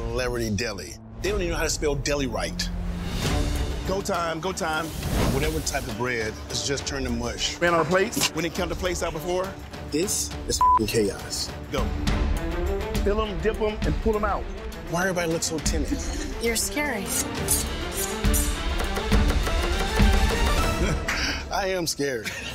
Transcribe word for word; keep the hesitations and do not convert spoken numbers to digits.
celebrity deli. They don't even know how to spell deli right. Go time, go time. Whatever type of bread, it's just turned to mush. Ran on a plate. We didn't count the plates out before. This is f***ing chaos. Go. Fill them, dip them, and pull them out. Why everybody look so timid? You're scary. I am scared.